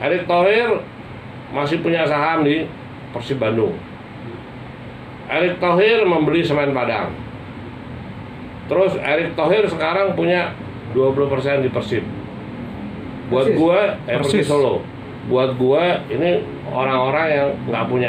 Erick Thohir masih punya saham di Persib Bandung. Erick Thohir membeli Semen Padang. Terus Erick Thohir sekarang punya 20% di Persib. Buat gua, Persis Solo. Buat gua ini orang-orang yang nggak punya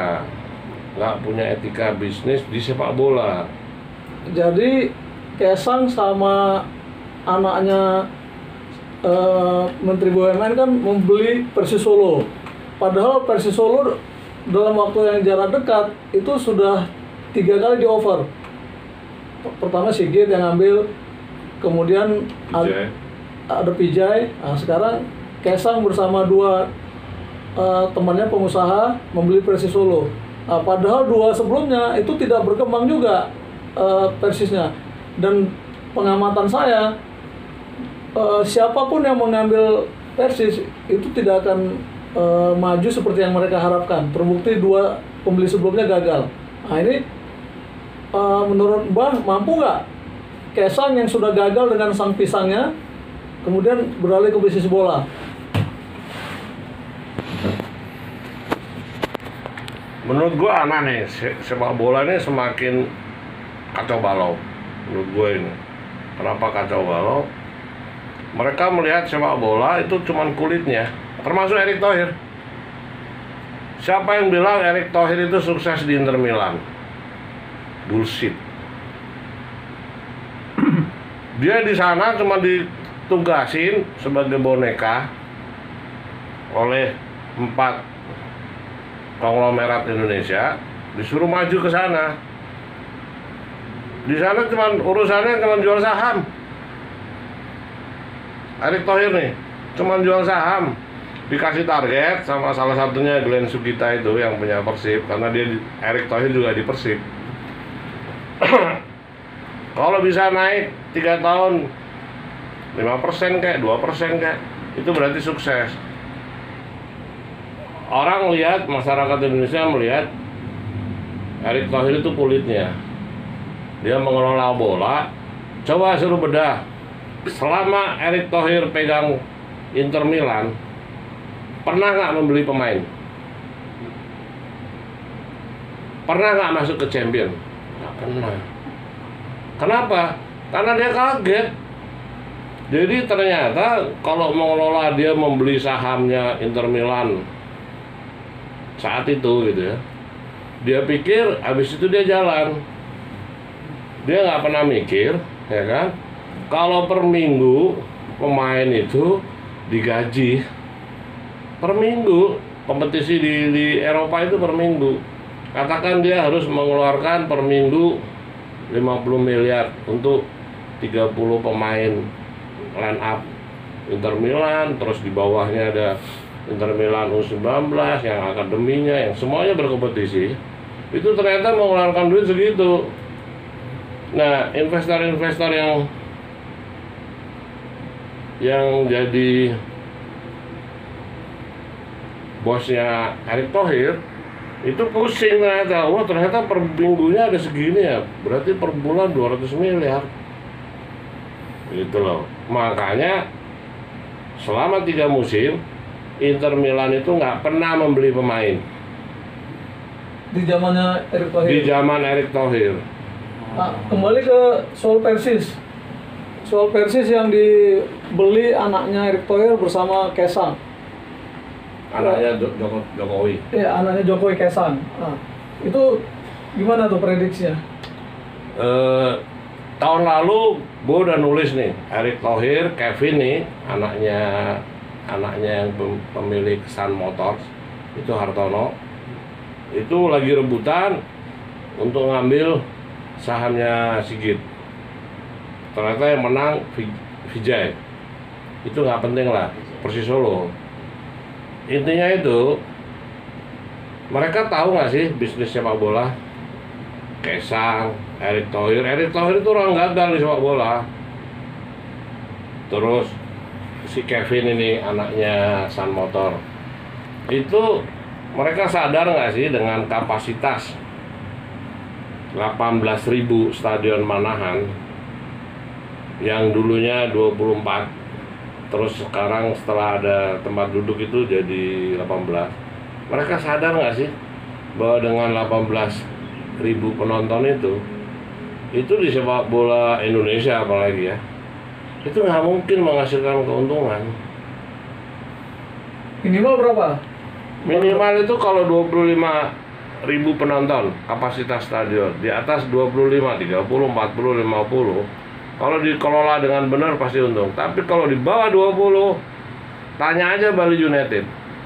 etika bisnis di sepak bola. Jadi Kaisang sama anaknya Menteri BUMN kan membeli Persis Solo. Padahal Persis Solo dalam waktu yang jarak dekat itu sudah 3 kali di offer. Pertama Sigit yang ambil, kemudian ada Pijay. Nah, sekarang Kaisang bersama 2 temannya pengusaha membeli Persis Solo. Nah, padahal 2 sebelumnya itu tidak berkembang juga Persisnya. Dan pengamatan saya, siapapun yang mengambil Persis itu tidak akan maju seperti yang mereka harapkan. Terbukti 2 pembeli sebelumnya gagal. Nah ini menurut Mbah, mampu nggak Kaisang yang sudah gagal dengan sang pisangnya kemudian beralih ke bisnis bola? Menurut gue aneh nih, sepak bola ini semakin kacau balau. Menurut gue ini, kenapa kacau balau? Mereka melihat sepak bola itu cuman kulitnya, termasuk Erick Thohir. Siapa yang bilang Erick Thohir itu sukses di Inter Milan? Bullshit. Dia di sana cuma ditugasin sebagai boneka oleh 4 konglomerat Indonesia, disuruh maju ke sana. Di sana cuma urusannya cuma jual saham. Erick Thohir nih cuma jual saham, dikasih target sama salah satunya Glenn Sugita itu yang punya Persib, karena dia Erick Thohir juga di Persib. Kalau bisa naik 3 tahun 5% kayak 2% kayak, itu berarti sukses. Orang lihat, masyarakat Indonesia melihat Erick Thohir itu kulitnya, dia mengelola bola. Coba suruh bedah, selama Erick Thohir pegang Inter Milan, pernah nggak membeli pemain? Pernah nggak masuk ke Champion? Nggak pernah. Kenapa? Karena dia kaget. Jadi ternyata kalau mengelola, dia membeli sahamnya Inter Milan saat itu gitu ya, dia pikir habis itu dia jalan. Dia nggak pernah mikir, ya kan, kalau per minggu pemain itu digaji per minggu. Kompetisi di Eropa itu per minggu. Katakan dia harus mengeluarkan per minggu 50 miliar untuk 30 pemain line up Inter Milan. Terus di bawahnya ada Inter Milan U19 yang akademinya, yang semuanya berkompetisi. Itu ternyata mengeluarkan duit segitu. Nah, investor-investor yang jadi bosnya Erick Thohir itu pusing ternyata. Wah, ternyata per minggunya ada segini ya, berarti per bulan 200 miliar gitu loh. Makanya selama 3 musim Inter Milan itu nggak pernah membeli pemain Di zamannya Erick Thohir. di zaman Erick Thohir. Nah, kembali ke soal Persis. Soal Persis yang dibeli anaknya Erick Thohir bersama Kaisang. Anaknya Jokowi. Iya, anaknya Jokowi, Kaisang. Nah, itu gimana tuh prediksinya? Tahun lalu gue udah nulis nih, Erick Thohir, Kevin nih, anaknya yang pemilik Sun Motors itu, Hartono, itu lagi rebutan untuk ngambil sahamnya Sigit. Ternyata yang menang Vijay. Itu nggak penting lah, Persis Solo. Intinya itu, mereka tahu nggak sih bisnis sepak bola? Kaisang, Erick Thohir itu orang gagal di sepak bola. Terus si Kevin ini anaknya Sun Motor, itu mereka sadar nggak sih dengan kapasitas 18.000 Stadion Manahan yang dulunya 24 terus sekarang setelah ada tempat duduk itu jadi 18. Mereka sadar nggak sih bahwa dengan 18.000 penonton itu di sepak bola Indonesia apalagi ya, itu nggak mungkin menghasilkan keuntungan. Minimal berapa? Minimal itu kalau 25.000 penonton kapasitas stadion, di atas 25, 30, 40, 50, kalau dikelola dengan benar pasti untung. Tapi kalau di bawah 20, tanya aja Bali United.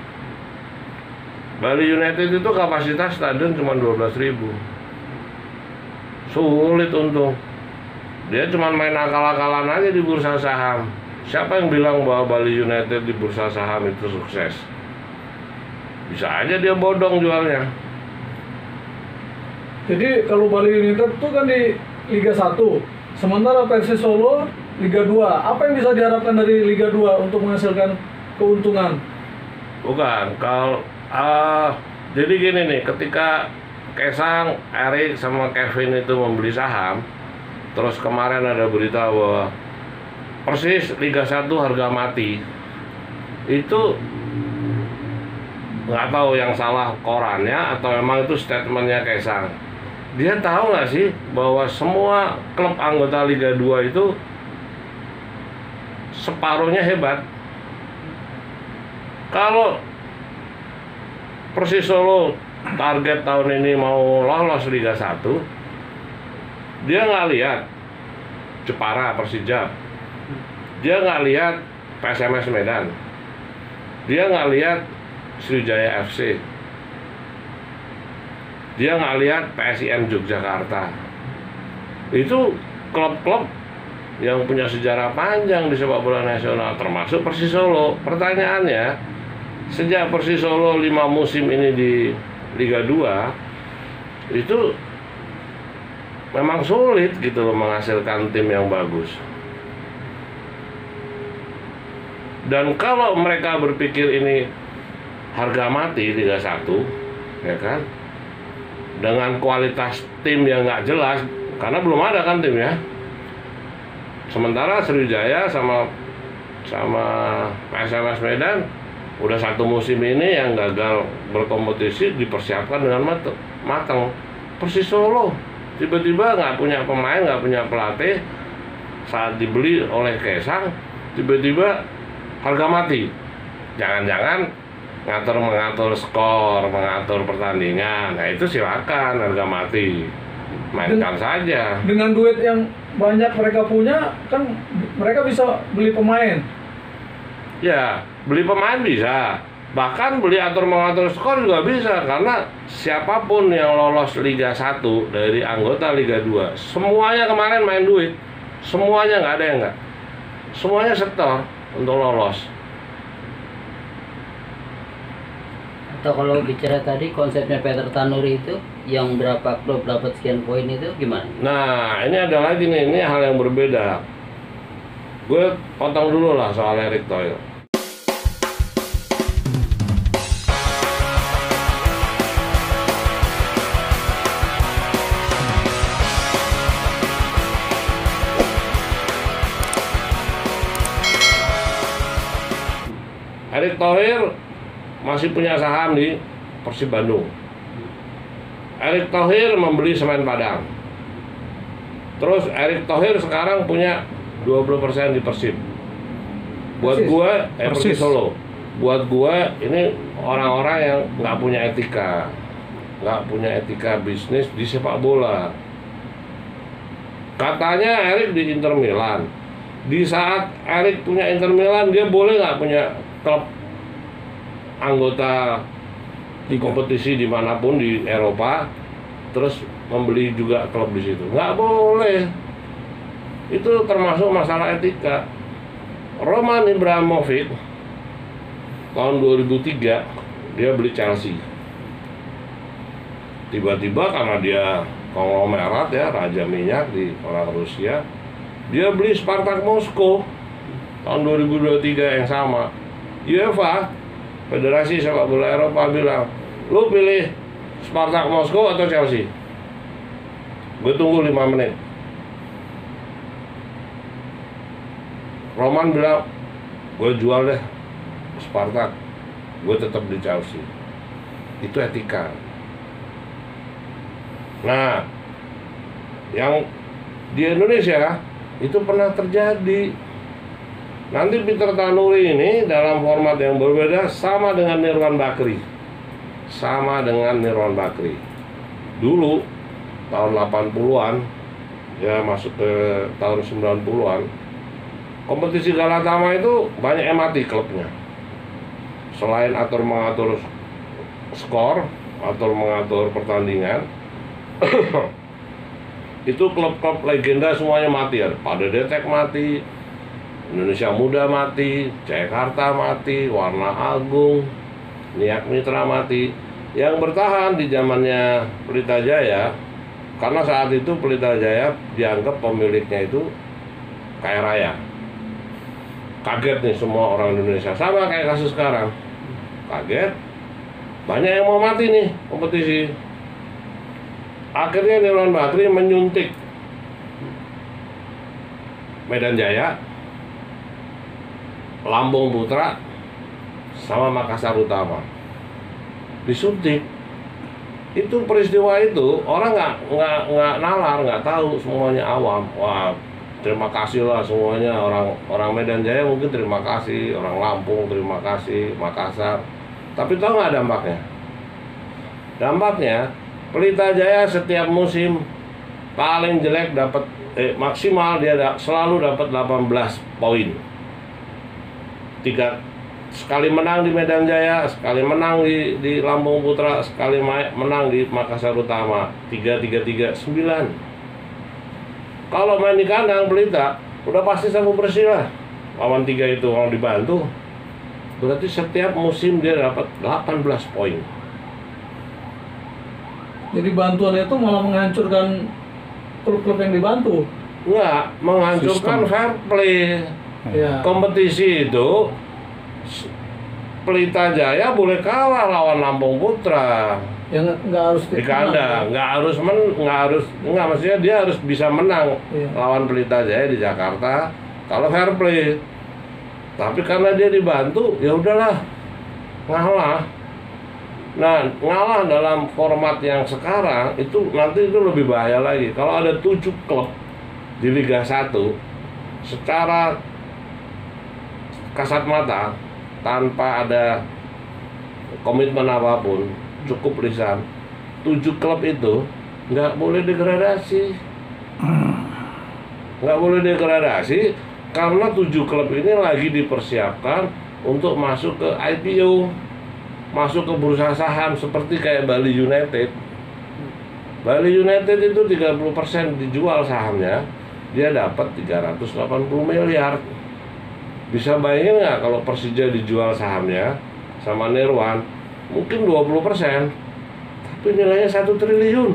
Bali United itu kapasitas stadion cuma 12.000. Sulit untung. Dia cuma main akal-akalan aja di bursa saham. Siapa yang bilang bahwa Bali United di bursa saham itu sukses? Bisa aja dia bodong jualnya. Jadi kalau Bali United tuh kan di Liga 1, sementara Persis Solo Liga 2. Apa yang bisa diharapkan dari Liga 2 untuk menghasilkan keuntungan? Bukan, kalau jadi gini nih, ketika Kaisang, Erik sama Kevin itu membeli saham, terus kemarin ada berita bahwa Persis Liga 1 harga mati. Itu nggak tahu yang salah korannya atau memang itu statementnya Kaisang. Dia tahu nggak sih bahwa semua klub anggota Liga 2 itu separuhnya hebat. Kalau Persis Solo target tahun ini mau lolos Liga 1, dia nggak lihat Jepara, Persija, dia nggak lihat PSMS Medan, dia nggak lihat Sriwijaya FC, dia nggak lihat PSIM Yogyakarta. Itu klub-klub yang punya sejarah panjang di sepak bola nasional, termasuk Persis Solo. Pertanyaannya, sejak Persis Solo 5 musim ini di Liga 2, itu memang sulit gitu loh menghasilkan tim yang bagus. Dan kalau mereka berpikir ini harga mati Liga 1, ya kan, dengan kualitas tim yang nggak jelas, karena belum ada kan tim ya. Sementara Sriwijaya sama PSMS Medan udah 1 musim ini yang gagal berkompetisi dipersiapkan dengan matang. Persis Solo tiba-tiba nggak punya pemain, nggak punya pelatih, saat dibeli oleh Kaisang tiba-tiba harga mati. Jangan-jangan mengatur skor, mengatur pertandingan. Nah itu silakan, harga mati, mainkan saja. Dengan duit yang banyak mereka punya, kan mereka bisa beli pemain. Ya, beli pemain bisa. Bahkan beli mengatur skor juga bisa. Karena siapapun yang lolos Liga 1 dari anggota Liga 2, semuanya kemarin main duit. Semuanya, nggak ada yang nggak. Semuanya setor untuk lolos. Atau kalau bicara tadi konsepnya Peter Tanuri itu, yang berapa klub dapat sekian poin itu gimana? Nah, ini ada lagi nih, ini hal yang berbeda. Gue potong dulu lah soal Erick Thohir. Erick Thohir masih punya saham di Persib Bandung. Erick Thohir membeli Semen Padang. Terus Erick Thohir sekarang punya 20% di Persib. Buat gua, Persis Solo. Buat gua ini orang-orang yang nggak punya etika bisnis di sepak bola. Katanya Erick di Inter Milan. Di saat Erick punya Inter Milan, dia boleh nggak punya klub anggota di kompetisi dimanapun di Eropa, terus membeli juga klub di situ? Nggak boleh. Itu termasuk masalah etika. Roman Abramovich tahun 2003 dia beli Chelsea. Tiba-tiba karena dia konglomerat ya, raja minyak di orang Rusia, dia beli Spartak Moskow tahun 2023 yang sama. UEFA, Federasi Sepak Bola Eropa bilang, lu pilih Spartak Moskow atau Chelsea? Gue tunggu 5 menit. Roman bilang, gue jual deh Spartak, gue tetap di Chelsea. Itu etika. Nah, yang di Indonesia itu pernah terjadi. Nanti Peter Tanuri ini dalam format yang berbeda sama dengan Nirwan Bakri. Sama dengan Nirwan Bakri. Dulu tahun 80-an ya masuk ke tahun 90-an, kompetisi Galatama itu banyak yang mati klubnya. Selain mengatur skor, mengatur pertandingan, itu klub-klub legenda semuanya mati. Ada Pada Detek mati, Indonesia Muda mati, Jakarta mati, Warna Agung, Niak Mitra mati. Yang bertahan di zamannya Pelita Jaya, karena saat itu Pelita Jaya dianggap pemiliknya itu kaya raya. Kaget nih semua orang Indonesia, sama kayak kasus sekarang. Kaget, banyak yang mau mati nih kompetisi. Akhirnya Nirwan Bakri menyuntik Medan Jaya, Lambung Putra, sama Makassar Utama. Disuntik. Itu peristiwa itu orang nggak nalar, nggak tahu, semuanya awam. Wah, terima kasih lah semuanya, orang Medan Jaya mungkin terima kasih, orang Lampung terima kasih, Makassar. Tapi tahu nggak dampaknya? Dampaknya Pelita Jaya setiap musim paling jelek dapat maksimal dia selalu dapat 18 poin. Sekali menang di Medan Jaya, sekali menang di Lampung Putra, sekali menang di Makassar Utama. 3-3-3, 9. Kalau main di kandang Pelita, udah pasti sapu bersih lah. Lawan 3 itu kalau dibantu, berarti setiap musim dia dapat 18 poin. Jadi bantuan itu malah menghancurkan klub-klub yang dibantu. Enggak, menghancurkan fair play. Ya. Kompetisi itu Pelita Jaya boleh kalah lawan Lampung Putra. Yang nggak harus Di kandang, nggak maksudnya dia harus bisa menang lawan Pelita Jaya di Jakarta kalau fair play. Tapi karena dia dibantu, ya udahlah, ngalah. Nah, ngalah dalam format yang sekarang itu nanti itu lebih bahaya lagi. Kalau ada 7 klub di Liga 1 secara kasat mata tanpa ada komitmen apapun, cukup lisan, 7 klub itu nggak boleh degradasi. Nggak boleh degradasi karena 7 klub ini lagi dipersiapkan untuk masuk ke IPO, masuk ke bursa saham seperti kayak Bali United. Bali United itu 30% dijual sahamnya, dia dapat 380 miliar. Bisa bayangin nggak kalau Persija dijual sahamnya sama Nirwan, mungkin 20%, tapi nilainya 1 triliun.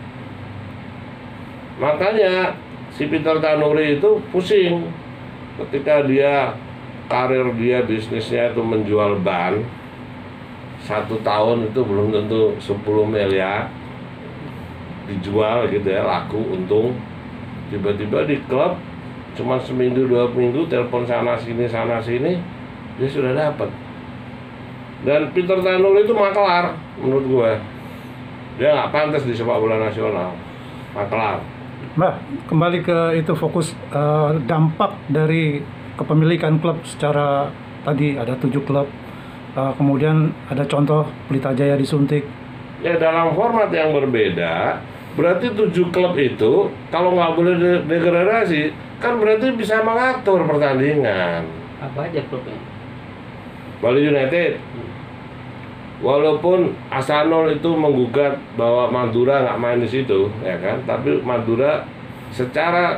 Makanya si Peter Tanuri itu pusing ketika karir dia bisnisnya itu menjual ban. 1 tahun itu belum tentu 10 miliar dijual gitu ya, laku, untung. Tiba-tiba di klub cuma seminggu 2 minggu telepon sana sini dia sudah dapat. Dan Peter Tanuri itu maklar menurut gue. Dia nggak pantas di sepak bola nasional, maklar. Mbak, kembali ke itu fokus dampak dari kepemilikan klub secara tadi ada 7 klub. Kemudian ada contoh Pelita Jaya disuntik. Ya dalam format yang berbeda, berarti 7 klub itu kalau nggak boleh degradasi, kan berarti bisa mengatur pertandingan. Apa aja klubnya? Bali United, walaupun Asanul itu menggugat bahwa Madura nggak main di situ, ya kan? Tapi Madura secara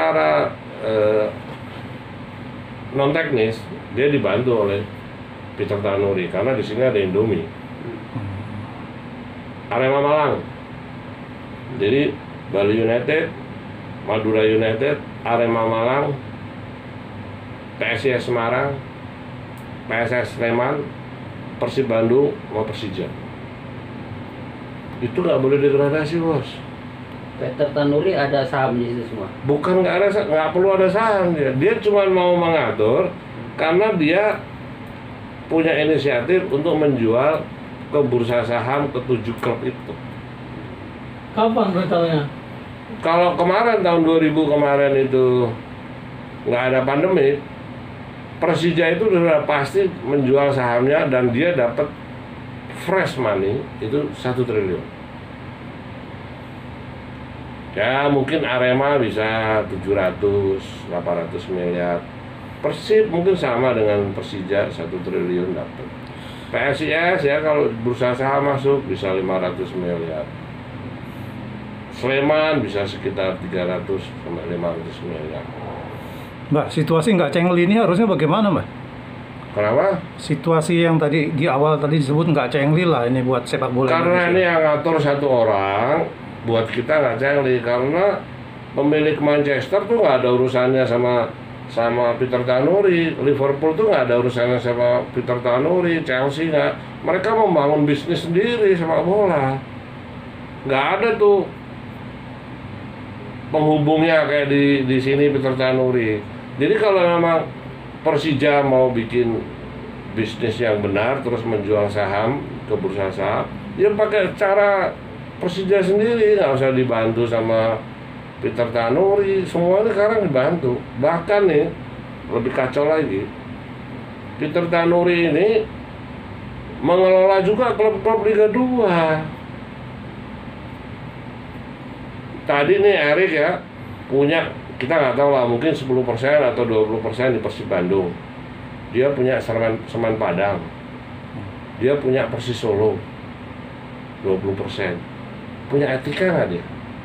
non teknis dia dibantu oleh Peter Tanuri karena di sini ada Indomie. Arema Malang, jadi Bali United, Madura United, Arema Malang, PSIS Semarang, PSS Sleman, Persib Bandung, sama Persija. Itu nggak boleh degradasi, bos. Peter Tanuri ada saham di situ semua. Bukan nggak perlu ada saham dia. Dia cuma mau mengatur karena dia punya inisiatif untuk menjual ke bursa saham ke 7 klub itu. Kapan rencananya? Kalau kemarin tahun 2000 kemarin itu nggak ada pandemi, Persija itu sudah pasti menjual sahamnya dan dia dapat fresh money itu 1 triliun. Ya mungkin Arema bisa 700, 800 miliar. Persib mungkin sama dengan Persija 1 triliun dapat. PSIS ya kalau bursa saham masuk bisa 500 miliar. Sleman bisa sekitar 300 sampai 500 miliar. Mbak, situasi nggak cengli ini harusnya bagaimana, Mbak? Kenapa? Situasi yang tadi di awal tadi disebut nggak cengli lah ini buat sepak bola Karena ini Indonesia. yang ngatur satu orang, buat kita nggak cengli karena pemilik Manchester tuh nggak ada urusannya sama Peter Tanuri, Liverpool tuh nggak ada urusannya sama Peter Tanuri, Chelsea nggak. Mereka membangun bisnis sendiri sepak bola, nggak ada tuh penghubungnya kayak di sini Peter Tanuri. Jadi kalau memang Persija mau bikin bisnis yang benar terus menjual saham ke bursa saham, ya pakai cara Persija sendiri, nggak usah dibantu sama Peter Tanuri. Semuanya sekarang dibantu. Bahkan nih lebih kacau lagi, Peter Tanuri ini mengelola juga klub-klub Liga 2. Tadi nih Erik ya punya, kita nggak tahu lah, mungkin 10% atau 20% di Persib Bandung. Dia punya Semen Padang. Dia punya Persis Solo 20%. Punya etika nggak dia?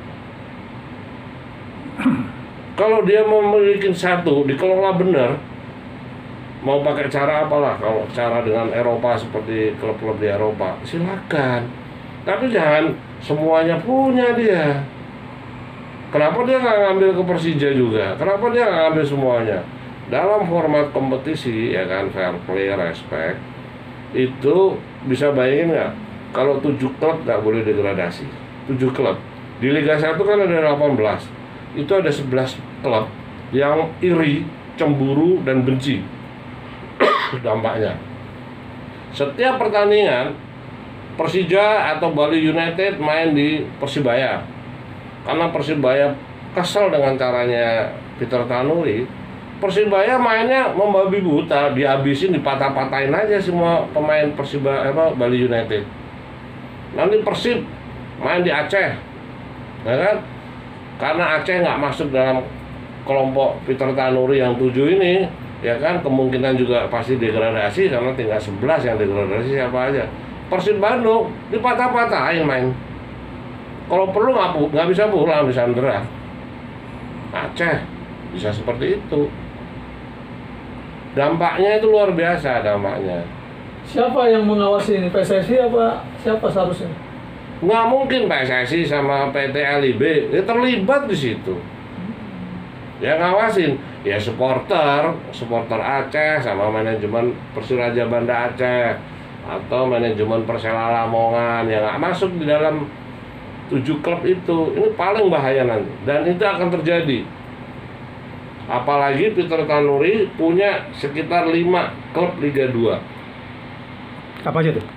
Kalau dia mau memiliki satu, dikelola benar, mau pakai cara apalah, kalau cara dengan Eropa seperti klub-klub di Eropa, silakan. Tapi jangan semuanya punya dia. Kenapa dia nggak ngambil ke Persija juga? Kenapa dia nggak ngambil semuanya? Dalam format kompetisi, ya kan, fair play, respect, itu bisa bayangin nggak? Kalau 7 klub nggak boleh degradasi. 7 klub. Di Liga 1 kan ada 18. Itu ada 11 klub yang iri, cemburu, dan benci. Dampaknya. Setiap pertandingan, Persija atau Bali United main di Persibaya. Karena Persibaya kesel dengan caranya Peter Tanuri, Persibaya mainnya membabi buta, dihabisin, dipatah-patahin aja semua pemain Bali United. Nanti Persib main di Aceh, ya kan? Karena Aceh nggak masuk dalam kelompok Peter Tanuri yang 7 ini, ya kan? Kemungkinan juga pasti degradasi karena tinggal 11 yang degradasi siapa aja. Persib Bandung dipatah-patahin main. Kalau perlu nggak bisa pulang di Sandra. Aceh bisa seperti itu. Dampaknya itu luar biasa dampaknya. Siapa yang mengawasi ini? PSSI apa siapa seharusnya? Nggak mungkin PSSI sama PT LIB terlibat di situ. Ya ngawasin, ya supporter Aceh sama manajemen Persiraja Banda Aceh atau manajemen Persela Lamongan yang nggak masuk di dalam 7 klub itu. Ini paling bahaya nanti, dan itu akan terjadi. Apalagi Peter Tanuri punya sekitar 5 klub Liga 2. Apa aja tuh?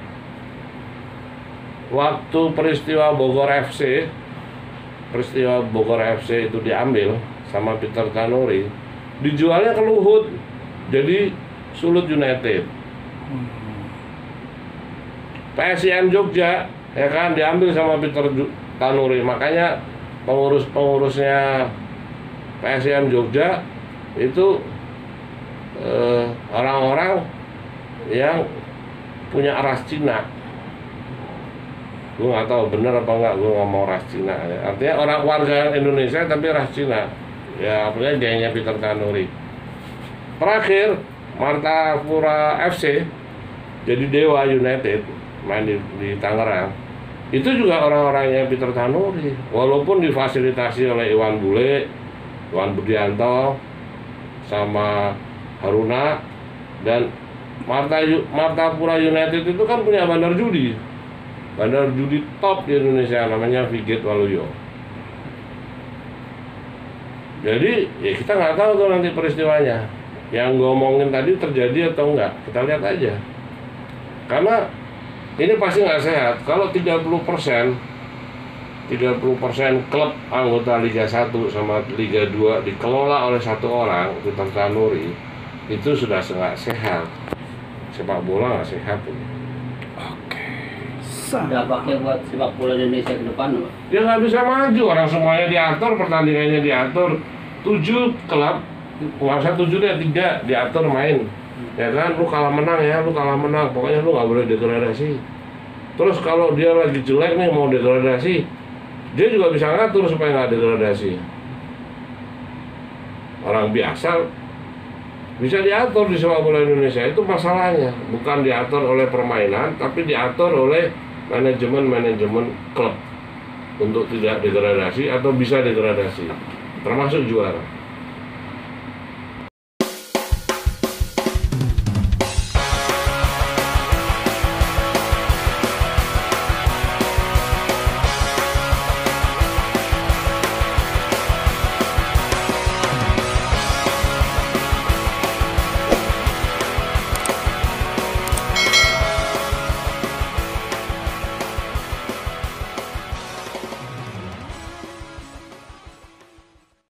Waktu peristiwa Bogor FC itu diambil sama Peter Tanuri, dijualnya ke Luhut, jadi Sulut United. PSIM Jogja, ya kan, diambil sama Peter Tanuri. Makanya pengurusnya PSIM Jogja itu orang-orang yang punya ras Cina. Gue nggak tahu bener apa nggak gue ngomong ras Cina. Artinya orang warga Indonesia tapi ras Cina. Ya artinya gengnya Peter Tanuri. Terakhir Martapura FC jadi Dewa United main di Tangerang. Itu juga orang-orangnya Peter Tanuri, walaupun difasilitasi oleh Iwan Bule, Iwan Budianto, sama Haruna. Dan Martapura United itu kan punya bandar judi top di Indonesia, namanya Vigit Waluyo. Jadi ya kita nggak tahu tuh nanti peristiwanya. yang gue omongin tadi terjadi atau enggak, kita lihat aja. Karena ini pasti nggak sehat. Kalau 30% klub anggota Liga 1 sama Liga 2 dikelola oleh satu orang, Peter Tanuri, itu sudah nggak sehat. Sepak bola nggak sehat ini. Dampaknya buat sepak bola Indonesia ke depan, Pak. Dia nggak bisa maju, orang semuanya diatur, pertandingannya diatur. 7 klub, nggak usah 7 deh, 3 diatur main. Ya kan, lu kalah menang ya, lu kalah menang. Pokoknya lu nggak boleh degradasi. Terus kalau dia lagi jelek nih mau degradasi, dia juga bisa ngatur supaya nggak degradasi. Orang biasa bisa diatur di sepak bola Indonesia, itu masalahnya. Bukan diatur oleh permainan, tapi diatur oleh manajemen klub untuk tidak degradasi atau bisa degradasi, termasuk juara.